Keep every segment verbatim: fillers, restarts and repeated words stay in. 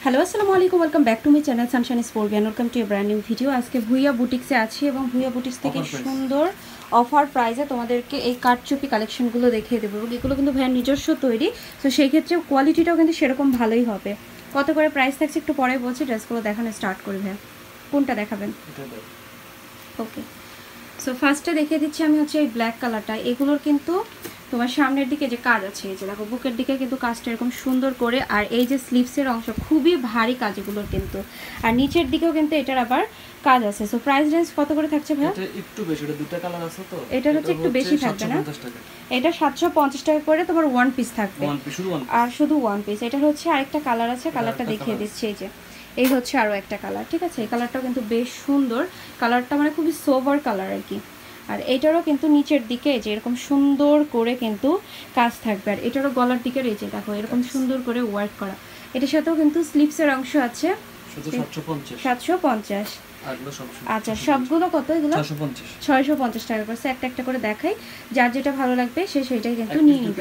Hello আসসালামু আলাইকুম, welcome back to my channel sunshine sport and welcome to a brand new video. আজকে ভুইয়া বুটিক্সে আছি এবং ভুইয়া বুটিক্স থেকে সুন্দর অফার প্রাইসে তোমাদেরকে এই কারচুপি কালেকশনগুলো দেখিয়ে দেবো। এবং এগুলো কিন্তু ভাইয়ের নিজস্ব তৈরি, তো সেই ক্ষেত্রে কোয়ালিটিটাও কিন্তু সেরকম ভালোই হবে। কত করে প্রাইস থাকছে একটু পরে বলছি, ড্রেসগুলো দেখানো স্টার্ট করি। ভাইয়া কোনটা দেখাবেন? ওকে, সো ফার্স্টে দেখিয়ে দিচ্ছি আমি হচ্ছে এই ব্ল্যাক কালারটা। এগুলোর কিন্তু তোমার সামনের দিকে যে কাজ আছে, এই যে দেখো বুকের দিকে কিন্তু কাজটা এরকম সুন্দর করে, আর এই যে স্লিভসের অংশ খুবই ভারী কাজ এগুলোর কিন্তু, আর নিচের দিকেও কিন্তু এটার আবার কাজ আছে। সো প্রাইস রেঞ্জ কত করে থাকছে ভাই? এটা একটু বেশি, এটা দুটো কালার আছে তো এটা হচ্ছে একটু বেশি থাকবে না? এটা সাতশো পঞ্চাশ টাকা করে তোমার ওয়ান পিস থাকবে, ওয়ান পিস শুধু ওয়ান আর শুধু ওয়ান পিস। এটা হচ্ছে আরেকটা কালার আছে, কালারটা দেখিয়ে দিচ্ছি। এই যে এই হচ্ছে আরো একটা কালার, ঠিক আছে? এই কালারটাও কিন্তু বেশ সুন্দর, কালারটা মানে খুবই সোভার কালার আর কি। আর এটারও কিন্তু নিচের দিকে যে এরকম সুন্দর করে কিন্তু কাজ থাকবে, আর এটারও গলার দিকে এই যে দেখো এরকম সুন্দর করে ওয়ার্ক করা। এটার সাথেও কিন্তু স্লিভসের অংশ আছে সাতশো পঞ্চাশ। আচ্ছা, সবগুলো কত? এগুলো ছয়শো পঞ্চাশ টাকা করে। একটা একটা করে দেখাই, যার যেটা ভালো লাগবে সে সেটাই কিন্তু নিয়ে নেবে।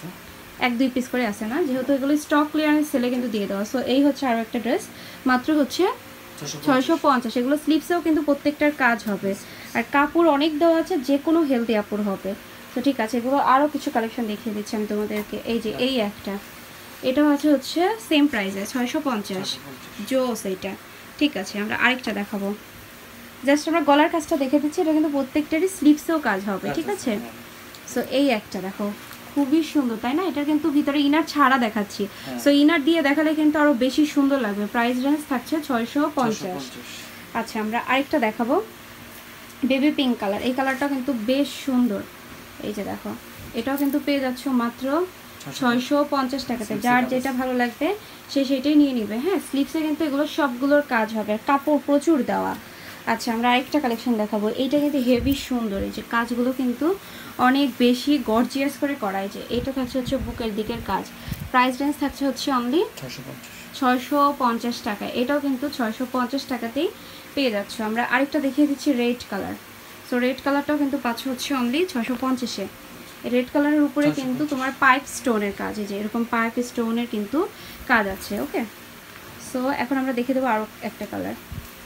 এক দুই পিস করে আছে না, যেহেতু এগুলো স্টক ক্লিয়ারেন্স সেলে কিন্তু দিয়ে দেওয়া। সো এই হচ্ছে আরও একটা ড্রেস, মাত্র হচ্ছে ছয়শো পঞ্চাশ। এগুলো স্লিভসেও কিন্তু প্রত্যেকটার কাজ হবে, আর কাপড় অনেক দেওয়া আছে, যে কোনো হেলদি কাপড় হবে। তো ঠিক আছে, এগুলো আরও কিছু কালেকশন দেখিয়ে দিচ্ছি আমি তোমাদেরকে। এই যে এই একটা, এটা হচ্ছে হচ্ছে সেম প্রাইসে ছয়শো পঞ্চাশ। জোস এইটা, ঠিক আছে। আমরা আরেকটা দেখাবো, জাস্ট আমরা গলার কাজটা দেখে দিচ্ছি। এটা কিন্তু প্রত্যেকটারই স্লিভসেও কাজ হবে, ঠিক আছে? সো এই একটা দেখো, খুবই সুন্দর তাই না? এটা কিন্তু ভিতরে ইনার ছাড়া দেখাচ্ছি, সো ইনার দিয়ে দেখালে কিন্তু আরো বেশি সুন্দর লাগবে। প্রাইস রেঞ্জ থাকছে ছয়শো পঞ্চাশ। আচ্ছা, আমরা আরেকটা দেখাবো, বেবি পিঙ্ক কালার। এই কালারটাও কিন্তু বেশ সুন্দর। এই যে দেখো, এটাও কিন্তু পেয়ে যাচ্ছ মাত্র ছয়শো পঞ্চাশ টাকাতে। যার যেটা ভালো লাগবে সে সেটাই নিয়ে নিবে। হ্যাঁ, স্লিভসে কিন্তু এগুলো সবগুলোর কাজ হবে, আর কাপড় প্রচুর দেওয়া। আচ্ছা, আমরা আরেকটা কালেকশন দেখাবো। এইটা কিন্তু হেভি সুন্দর, এই যে কাজগুলো কিন্তু অনেক বেশি গর্জিয়াস করে করায়। যে এটা থাকছে হচ্ছে বুকের দিকের কাজ। প্রাইস রেঞ্জ থাকছে হচ্ছে অনলি ছয়শো পঞ্চাশ টাকা। এটাও কিন্তু ছয়শো পঞ্চাশ টাকাতেই পেয়ে যাচ্ছ। আমরা আরেকটা দেখিয়ে দিচ্ছি, রেড কালার। সো রেড কালারটাও কিন্তু পাচ্ছ হচ্ছে অনলি ছয়শো পঞ্চাশে। রেড কালারের উপরে কিন্তু তোমার পাইপ স্টোনের কাজ, এই যে এরকম পাইপ স্টোনের কিন্তু কাজ আছে। ওকে, সো এখন আমরা দেখে দেবো আরও একটা কালার।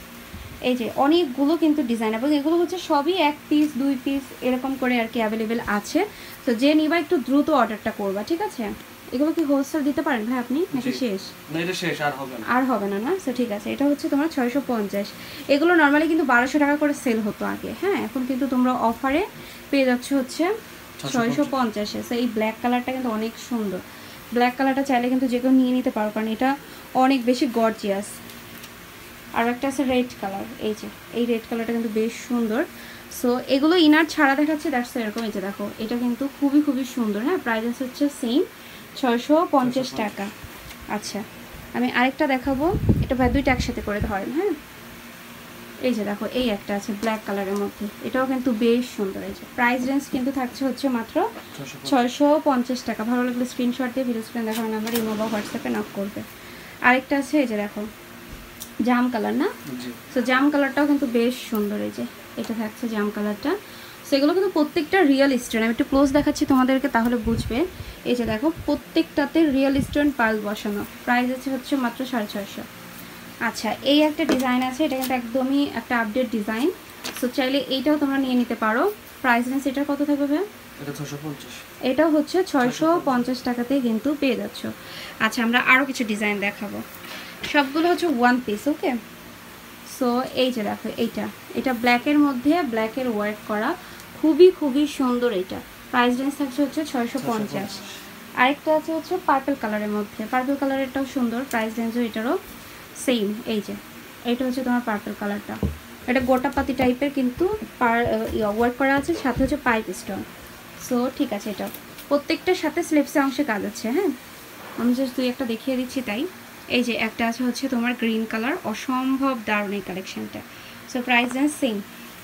এই যে অনেকগুলো কিন্তু ডিজাইন, এবং এগুলো হচ্ছে সবই এক পিস দুই পিস এরকম করে আর কি অ্যাভেলেবেল আছে। তো যে নিবা একটু দ্রুত অর্ডারটা করবা, ঠিক আছে? এগুলো কি হোলসেল দিতে পারেন ভাই আপনি, নাকি শেষ? না, এটা শেষ, আর হবে না। আর হবে না না? সো ঠিক আছে, এটা হচ্ছে তোমার ছয়শো পঞ্চাশ। এগুলো নর্মালি কিন্তু বারোশো টাকা করে সেল হতো আগে। হ্যাঁ, এখন কিন্তু তোমরা অফারে পেয়ে যাচ্ছ হচ্ছে ছয়শো পঞ্চাশে। সো এই ব্ল্যাক কালারটা কিন্তু অনেক সুন্দর। ব্ল্যাক কালারটা চাইলে কিন্তু যে কেউ নিয়ে নিতে পারো, কারণ এটা অনেক বেশি গর্জিয়াস। আর একটা আছে রেড কালার। এই যে এই রেড কালারটা কিন্তু বেশ সুন্দর। সো এগুলো ইনার ছাড়া দেখাচ্ছে, দ্যাটস এরকম। এই যে দেখো, এটা কিন্তু খুবই খুবই সুন্দর। হ্যাঁ, প্রাইস হচ্ছে সেম ছয়শো পঞ্চাশ টাকা। আচ্ছা, আমি আরেকটা দেখাবো, এটা ভাই দুইটা একসাথে করে ধরেন। হ্যাঁ, এই যে দেখো, এই একটা আছে ব্ল্যাক কালারের মধ্যে, এটাও কিন্তু বেশ সুন্দর। এই যে প্রাইস রেঞ্জ কিন্তু থাকছে হচ্ছে মাত্র ছয়শো পঞ্চাশ টাকা। ভালো লাগলে স্ক্রিনশট দিয়ে ভিডিও স্ক্রিন দেখানো নাম্বার ইমো বা হোয়াটসঅ্যাপে নক করবে। আরেকটা আছে, এই যে দেখো জাম কালার না? সো জাম কালারটাও কিন্তু বেশ সুন্দর। এই যে এটা থাকছে জাম কালারটা। সো এগুলো কিন্তু প্রত্যেকটা রিয়েল স্টোন। আমি একটু ক্লোজ দেখাচ্ছি তোমাদেরকে, তাহলে বুঝবে। এই যে দেখো, প্রত্যেকটাতে রিয়েল স্টোন পার্ল বসানো। প্রাইস আছে হচ্ছে মাত্র সাড়ে ছয়শো। আচ্ছা, এই একটা ডিজাইন আছে, এটা কিন্তু একদমই একটা আপডেট ডিজাইন। সো চাইলে এইটাও তোমরা নিয়ে নিতে পারো। প্রাইস রেঞ্জ এটা কত থাকবে ভাই? এটাও হচ্ছে ছয়শো পঞ্চাশ টাকাতেই কিন্তু পেয়ে যাচ্ছ। আচ্ছা, আমরা আরও কিছু ডিজাইন দেখাবো, সবগুলো হচ্ছে ওয়ান পিস। ওকে, সো এই যে দেখো, এইটা এটা ব্ল্যাকের মধ্যে ব্ল্যাকের ওয়ার্ক করা, খুবই খুবই সুন্দর। এইটা প্রাইস রেঞ্জ থাকছে হচ্ছে ছয়শো পঞ্চাশ। আরেকটা আছে হচ্ছে পার্পল কালারের মধ্যে, পার্পল কালারেরটাও সুন্দর। প্রাইস রেঞ্জও এটারও সেম। এই যে এইটা হচ্ছে তোমার পার্পল কালারটা, এটা গোটাপাতি টাইপের কিন্তু পার ওয়ার্ক করা আছে, সাথে হচ্ছে পাইপ স্টোন। সো ঠিক আছে, এটা প্রত্যেকটার সাথে স্লিভসে অংশে কাজ আছে। হ্যাঁ, আমি জাস্ট দুই একটা দেখিয়ে দিচ্ছি তাই। এই যে একটা আছে হচ্ছে তোমার গ্রিন কালার, অসম্ভব দারুণ এই কালেকশনটা। সো প্রাইস রেঞ্জ সেম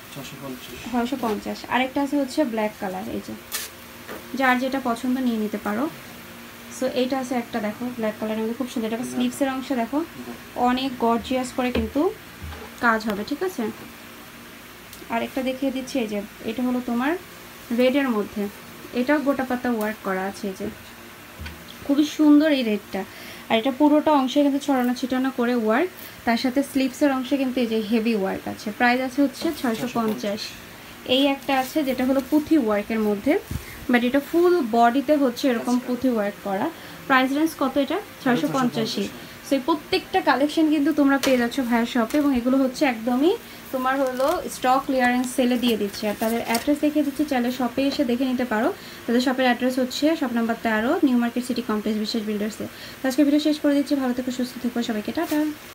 ছয়শো পঞ্চাশ। আরেকটা আছে হচ্ছে ব্ল্যাক কালার। এই যে যার যেটা পছন্দ নিয়ে নিতে পারো। সো এইটা আছে একটা, দেখো ব্ল্যাক কালারের মধ্যে খুব সুন্দর। এটা স্লিভসের অংশ দেখো, অনেক গর্জিয়াস করে কিন্তু কাজ হবে, ঠিক আছে? আরেকটা দেখিয়ে দিচ্ছি, এই যে এটা হলো তোমার রেডের মধ্যে, এটাও গোটা পাতা ওয়ার্ক করা আছে। এই যে খুবই সুন্দর এই রেডটা। আর এটা পুরোটা অংশে কিন্তু ছড়ানো ছিটানো করে ওয়ার্ক, তার সাথে স্লিভসের অংশে কিন্তু এই যে হেভি ওয়ার্ক আছে। প্রাইস আছে হচ্ছে ছয়শো পঞ্চাশ। এই একটা আছে যেটা হলো পুঁথি ওয়ার্কের মধ্যে, বাট এটা ফুল বডিতে হচ্ছে এরকম পুঁথি ওয়ার্ক করা। প্রাইস রেঞ্জ কত এটা? ছয়শো পঞ্চাশই। সো এই প্রত্যেকটা কালেকশন কিন্তু তোমরা পেয়ে যাচ্ছ ভাইয়ের শপে, এবং এগুলো হচ্ছে একদমই তোমার হলো স্টক ক্লিয়ারেন্স সেলে দিয়ে দিচ্ছে। আর তাদের অ্যাড্রেস দেখিয়ে দিচ্ছি, চাইলে শপে এসে দেখে নিতে পারো। তাদের শপের অ্যাড্রেস হচ্ছে শপ নাম্বার তেরো, নিউ মার্কেট সিটি কমপ্লেক্স, বিশেষ বিল্ডার্সে। আজকে ভিডিও শেষ করে দিচ্ছি। ভালো থেকো, সুস্থ থেকো, সবাইকে টাটা।